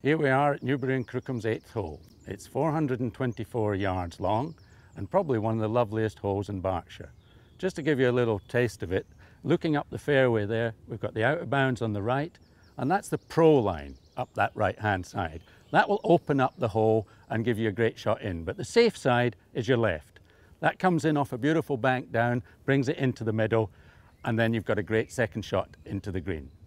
Here we are at Newbury Crookham's 8th hole. It's 424 yards long and probably one of the loveliest holes in Berkshire. Just to give you a little taste of it, looking up the fairway there, we've got the out of bounds on the right, and that's the pro line up that right hand side. That will open up the hole and give you a great shot in, but the safe side is your left. That comes in off a beautiful bank down, brings it into the middle, and then you've got a great second shot into the green.